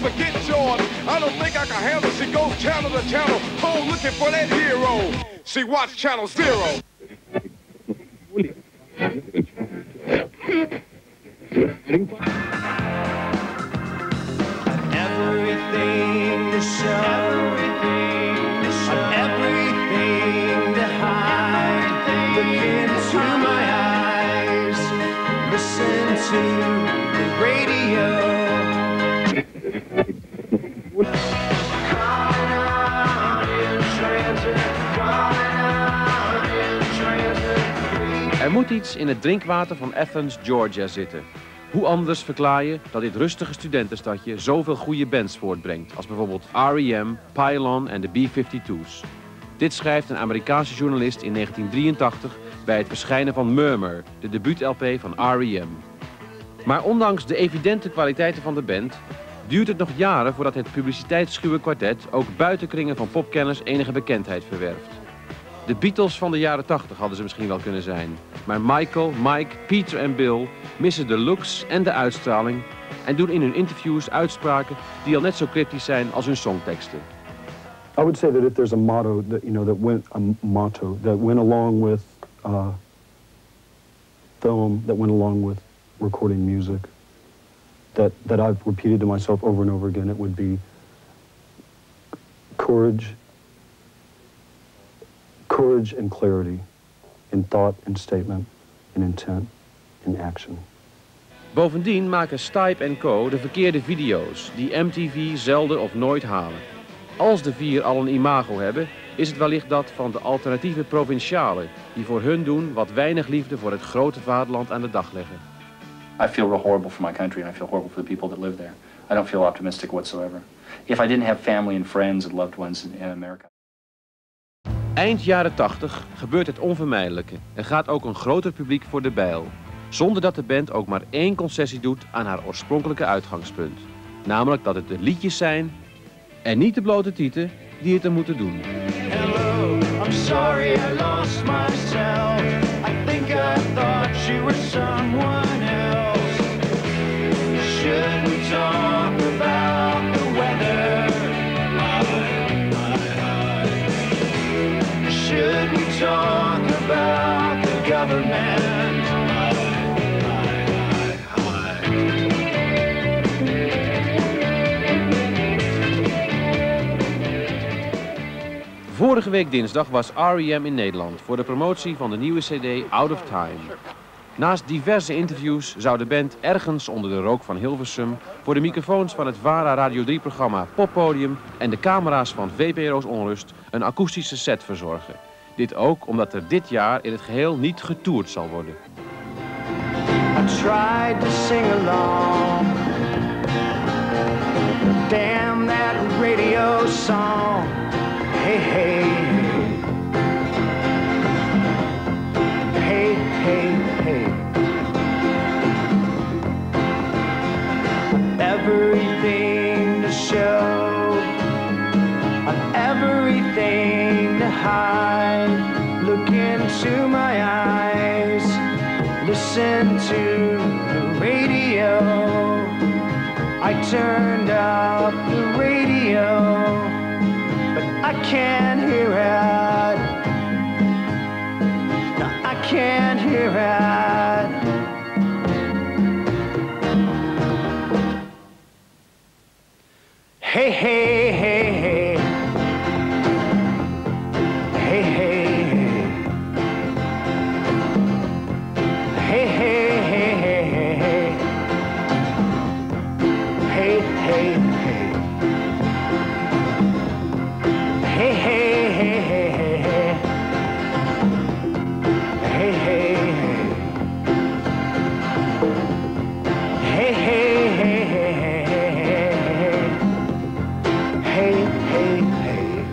forget yours. I don't think I can handle. She goes channel to channel, oh, looking for that hero. She watch Channel Zero. Everything to show, everything to hide. Look into my eyes, listen to the radio. Calling out in transit, calling out in transit. Er moet iets in het drinkwater van Athens, Georgia zitten. Hoe anders verklaar je dat dit rustige studentenstadje zoveel goede bands voortbrengt, als bijvoorbeeld R.E.M., Pylon en de B-52's. Dit schrijft een Amerikaanse journalist in 1983 bij het verschijnen van Murmur, de debuut-LP van R.E.M. Maar ondanks de evidente kwaliteiten van de band, duurt het nog jaren voordat het publiciteitsschuwe kwartet ook buiten kringen van popkenners enige bekendheid verwerft. De Beatles van de jaren 80 hadden ze misschien wel kunnen zijn. Maar Michael, Mike, Peter en Bill missen de looks en de uitstraling en doen in hun interviews uitspraken die al net zo cryptisch zijn als hun songteksten. I would say that if there's a motto that that went along with film, that went along with recording music, that I've repeated to myself over and over again, it would be courage and clarity in thought and statement, in intent, in action. Bovendien maken Stipe & Co. de verkeerde video's die MTV zelden of nooit halen. Als de vier al een imago hebben, is het wellicht dat van de alternatieve provincialen die voor hun doen wat weinig liefde voor het grote vaderland aan de dag leggen. I feel real horrible for my country and I feel horrible for the people that live there. I don't feel optimistic whatsoever. If I didn't have family and friends and loved ones in America. Eind jaren 80 gebeurt het onvermijdelijke en gaat ook een groter publiek voor de bijl. Zonder dat de band ook maar één concessie doet aan haar oorspronkelijke uitgangspunt. Namelijk dat het de liedjes zijn en niet de blote tieten die het er moeten doen. Hello, I'm sorry I lost myself. I think I thought you were someone else. Should we talk about the weather? Should we talk about the government? Vorige week dinsdag was R.E.M. in Nederland voor de promotie van de nieuwe CD Out of Time. Naast diverse interviews zou de band ergens onder de rook van Hilversum voor de microfoons van het VARA Radio 3-programma Poppodium en de camera's van VPRO's Onrust een akoestische set verzorgen. Dit ook omdat er dit jaar in het geheel niet getoerd zal worden. I tried to sing along. Damn that radio song. Hey, hey, hey, hey, hey. Everything to show, everything to hide. Look into my eyes, listen to the radio. I turned up the radio. I can't hear it. No, I can't hear it. Hey, hey, hey, hey. Hey, hey, hey. Hey, hey, hey, hey, hey. Hey, hey, hey. Hey, hey, hey, hey, hey, hey. Hey, hey, hey. Hey, hey, hey, hey, hey, hey. Hey, hey, hey.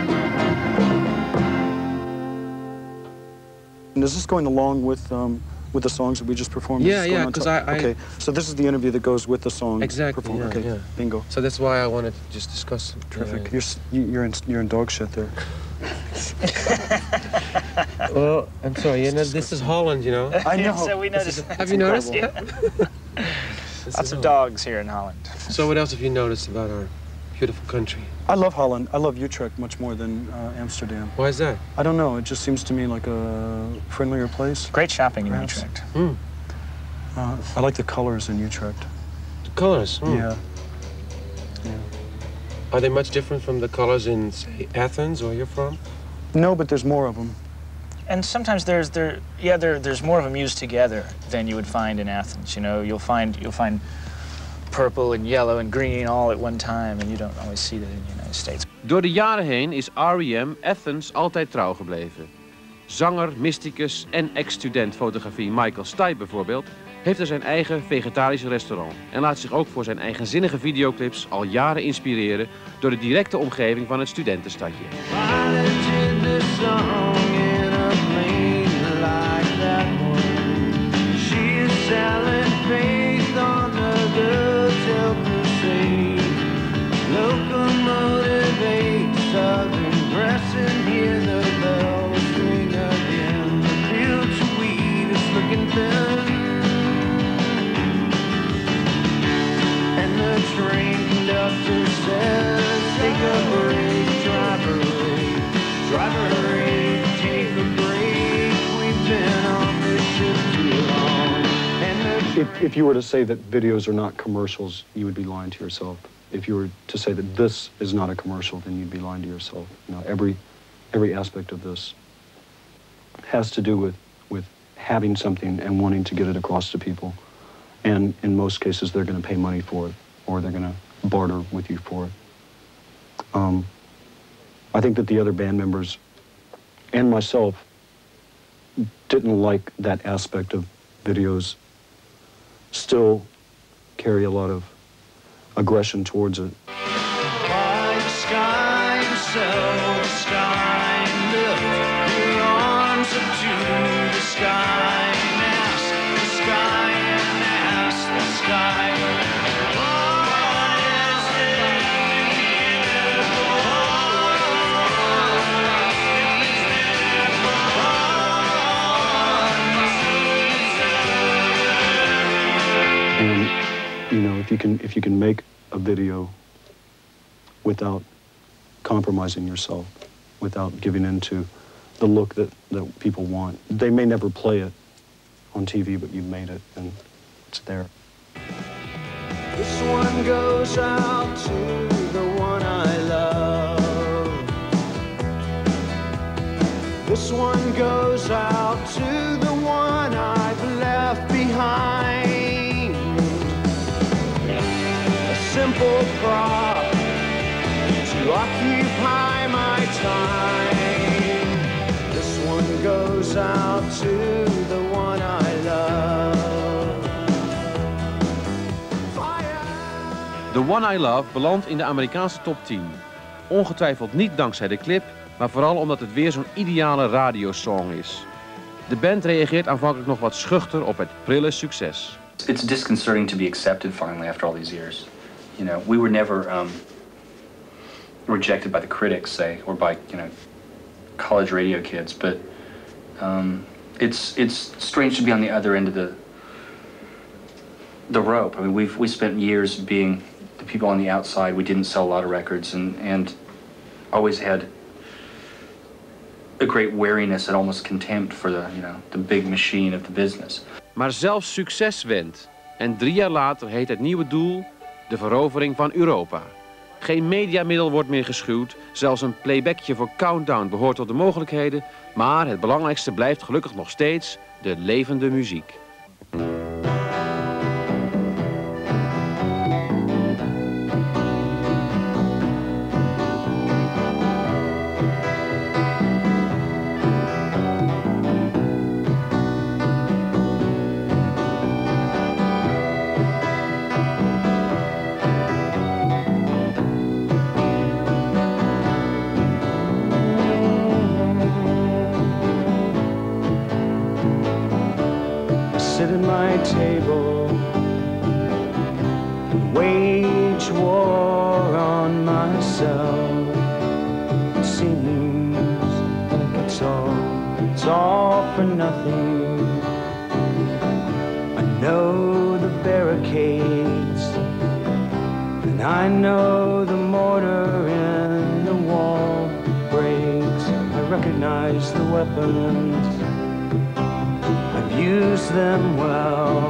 And is this going along with with the songs that we just performed? Yeah, This is going yeah, on 'cause top? I- Okay, so this is the interview that goes with the song. Exactly, performed. yeah, Okay, yeah. bingo. So that's why I wanted to just discuss. Terrific. You're in dog shit there. Well, I'm sorry. You know, this is Holland, you know. I know. So we noticed. Have you noticed? Lots of dogs here in Holland. So what else have you noticed about our beautiful country? I love Holland. I love Utrecht much more than Amsterdam. Why is that? I don't know. It just seems to me like a friendlier place. Great shopping in Perhaps. Utrecht. I like the colors in Utrecht. The colors. Yeah. Are they much different from the colors in, say, Athens, where you're from? No, but there's more of them. And sometimes there's more of them used together than you would find in Athens. You know, you'll find purple and yellow and green all at one time, and you don't always see that in the United States. Door de jaren heen is R.E.M. Athens altijd trouw gebleven. Zanger, mysticus en ex-student fotografie Michael Stipe bijvoorbeeld heeft er zijn eigen vegetarische restaurant en laat zich ook voor zijn eigenzinnige videoclips al jaren inspireren door de directe omgeving van het studentenstadje. If you were to say that videos are not commercials, you would be lying to yourself. If you were to say that this is not a commercial, then you'd be lying to yourself. You know, every aspect of this has to do with having something and wanting to get it across to people. And in most cases, they're going to pay money for it, or they're going to barter with you for it. I think that the other band members and myself didn't like that aspect of videos. Still carry a lot of aggression towards it. By the sky, so the sky, lift your arms up to the sky, and ask the sky, and ask the sky. What is And you know, if you can make a video without compromising yourself, without giving into the look that people want, they may never play it on TV, but you made it and it's there. This one goes out to the one I love. This one goes out to the one I've left behind. A simple prop to occupy my time. This one goes out to the one I love. The One I Love belandt in de Amerikaanse top 10. Ongetwijfeld niet dankzij de clip, maar vooral omdat het weer zo'n ideale radiosong is. De band reageert aanvankelijk nog wat schuchter op het prille succes. It's disconcerting to be accepted finally after all these years. You know, we were never rejected by the critics, say, or by, you know, college radio kids, but it's strange to be on the other end of the rope. I mean, we spent years being the people on the outside. We didn't sell a lot of records and always had a great wariness and almost contempt for the big machine of the business. Maar zelfs succes went. En 3 jaar later heet het nieuwe doel de verovering van Europa. Geen mediamiddel wordt meer geschuwd, zelfs een playbackje voor Countdown behoort tot de mogelijkheden, maar het belangrijkste blijft gelukkig nog steeds de levende muziek. at my table, wage war on myself. It seems like it's all for nothing. I know the barricades, and I know the mortar in the wall breaks. I recognize the weapons, I've used them well.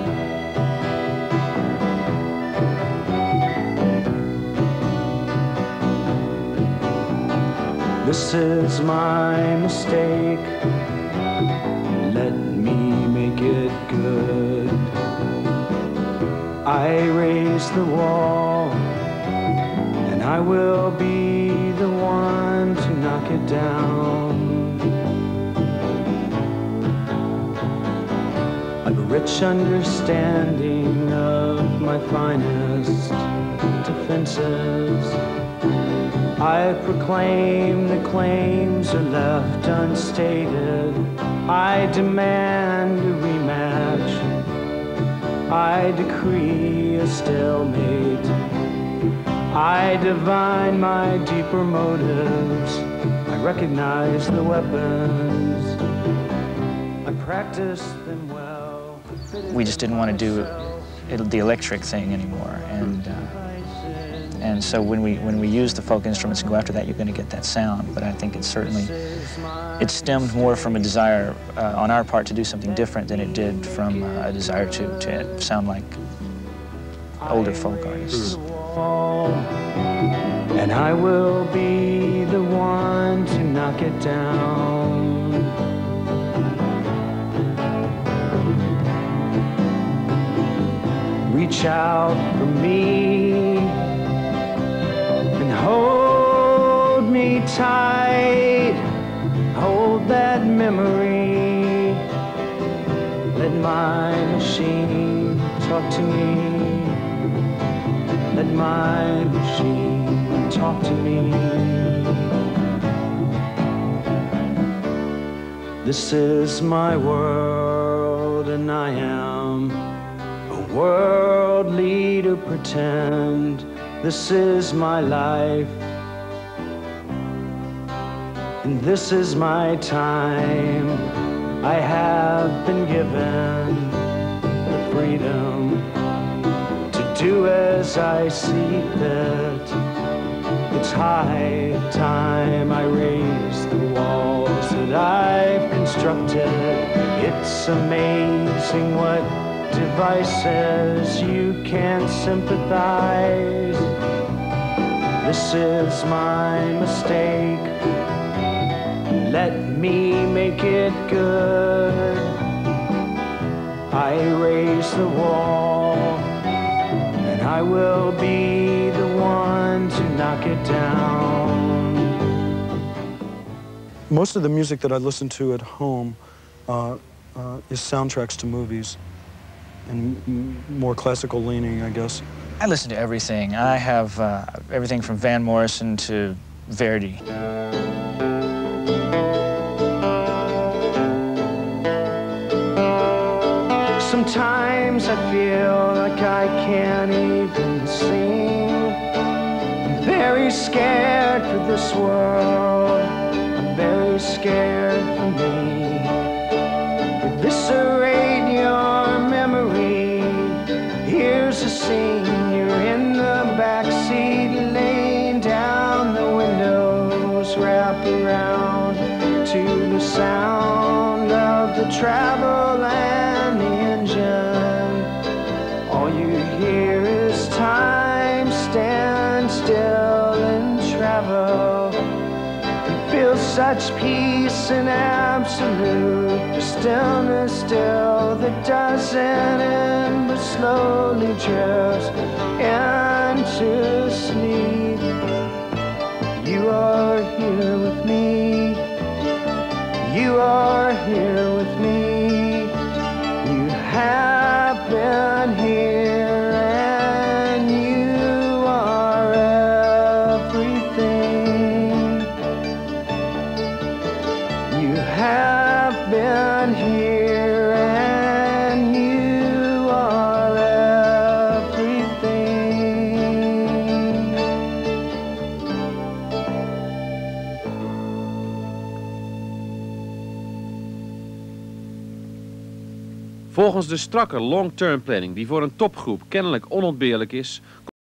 This is my mistake, let me make it good. I raise the wall, and I will be the one to knock it down. I've a rich understanding of my finest defenses. I proclaim the claims are left unstated. I demand a rematch. I decree a stalemate. I divine my deeper motives. I recognize the weapons. I practice them well. We just didn't want to do the electric thing anymore, and so when we use the folk instruments and go after that, you're going to get that sound. But I think it stemmed more from a desire on our part to do something different than it did from a desire to sound like older folk artists. And I will be the one to knock it down. Reach out for me and hold me tight. Hold that memory. Let my machine talk to me. Let my machine talk to me. This is my world, and I am a world leader. Pretend this is my life, and this is my time. I have been given the freedom to do as I see fit. It's high time I raise the walls that I've constructed. It's amazing what devices you can't sympathize. This is my mistake. Let me make it good. I raise the wall, and I will be the one to knock it down. Most of the music that I listen to at home is soundtracks to movies, and more classical leaning, I guess. I listen to everything. I have everything from Van Morrison to Verdi. Sometimes I feel like I can't even sing. I'm very scared for this world. I'm very scared for me. Eviscerate your memory. Here's a scene. You're in the backseat, laying down. The windows wrap around to the sound of the travel and the engine. All you hear is time stand still and travel. You feel such peace and absolute, the stillness still that doesn't end but slowly drifts into sleep. You are here with me. You are here with me. You have been here, and you are everything. You have been here, and Volgens de strakke long-term planning die voor een topgroep kennelijk onontbeerlijk is,